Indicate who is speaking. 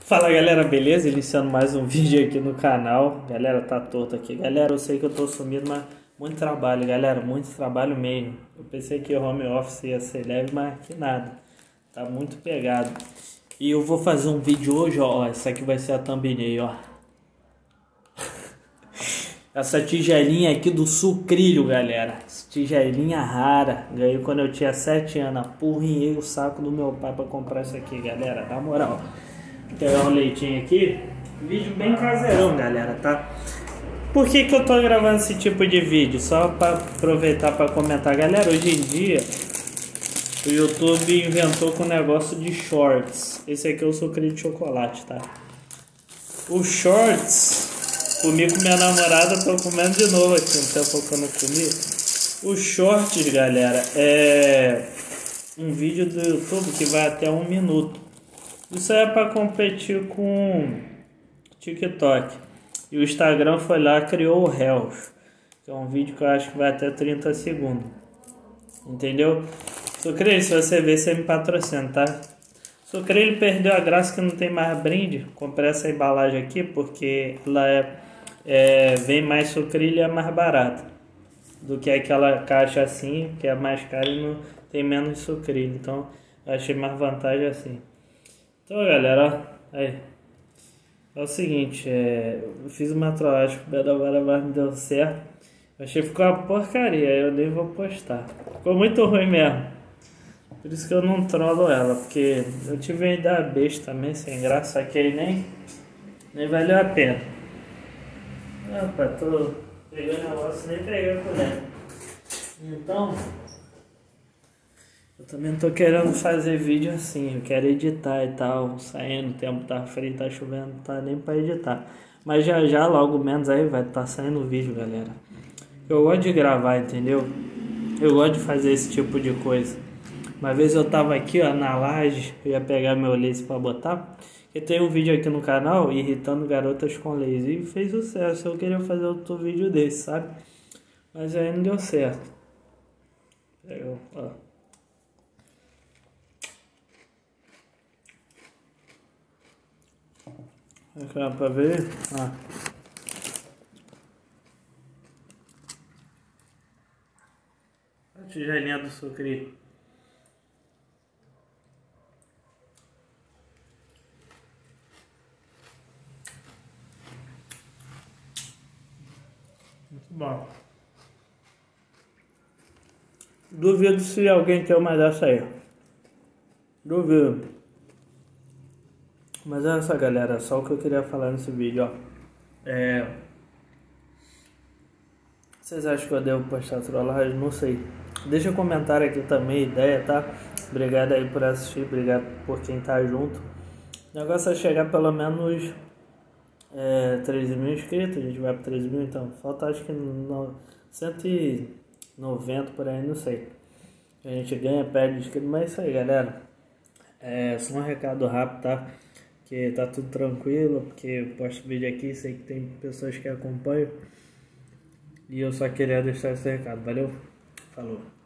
Speaker 1: Fala galera, beleza? Iniciando mais um vídeo aqui no canal. Galera, tá torto aqui. Galera, eu sei que eu tô sumido, mas muito trabalho, galera, muito trabalho mesmo. Eu pensei que o home office ia ser leve, mas que nada. Tá muito pegado. E eu vou fazer um vídeo hoje, ó. Essa aqui vai ser a thumbnail, ó. Essa tigelinha aqui do sucrilho, galera. Essa tigelinha rara. Ganhei quando eu tinha 7 anos. Apurrinhei o saco do meu pai pra comprar isso aqui, galera. Na moral. Vou pegar um leitinho aqui. Vídeo bem caseirão, galera, tá? Por que eu tô gravando esse tipo de vídeo? Só pra aproveitar pra comentar. Galera, hoje em dia o YouTube inventou com o negócio de shorts. Esse aqui é o sucrilho de chocolate, tá? Os shorts, comi com minha namorada, tô comendo de novo aqui, um tempo que eu não comi. Os shorts, galera, é um vídeo do YouTube que vai até 1 minuto. Isso é para competir com TikTok. E o Instagram foi lá, criou o Reels, que é um vídeo que eu acho que vai até 30 segundos. Entendeu? Sucrilho, se você ver, você me patrocina, tá? Sucrilho perdeu a graça que não tem mais brinde. Comprei essa embalagem aqui porque ela vem mais sucrilho e é mais barata do que aquela caixa assim, que é mais cara e não tem menos sucrilho. Então eu achei mais vantagem assim. Então galera, ó, aí. É o seguinte, eu fiz uma trollagem com o Bedavara, mas não deu certo. Eu achei que ficou uma porcaria, eu nem vou postar. Ficou muito ruim mesmo. Por isso que eu não trollo ela, porque eu tive uma ideia besta também, sem graça, que aí nem valeu a pena. Opa, tô pegando o negócio, nem peguei a colher. Então, eu também tô querendo fazer vídeo assim, eu quero editar e tal, saindo, o tempo tá frio, tá chovendo, não tá nem pra editar. Mas já, logo menos aí vai estar saindo vídeo, galera. Eu gosto de gravar, entendeu? Eu gosto de fazer esse tipo de coisa. Uma vez eu tava aqui, ó, na laje, eu ia pegar meu laser pra botar. E tem um vídeo aqui no canal, irritando garotas com laser. E fez sucesso, eu queria fazer outro vídeo desse, sabe? Mas aí não deu certo. Ó. Aqui dá pra ver? A tigelinha do sucrilho. Muito bom. Duvido se alguém tem uma dessa aí. Duvido. Mas é essa, galera, só o que eu queria falar nesse vídeo, ó. Vocês acham que eu devo postar trollagem? Não sei. Deixa um comentário aqui também, ideia, tá? Obrigado aí por assistir, obrigado por quem tá junto. O negócio é chegar pelo menos 13 mil inscritos, a gente vai para 13 mil, então falta acho que 190 por aí, não sei. A gente ganha, perde inscrito, mas é isso aí, galera. Só um recado rápido, tá? Que tá tudo tranquilo, porque eu posto vídeo aqui, sei que tem pessoas que acompanham. E eu só queria deixar esse recado, valeu? Falou!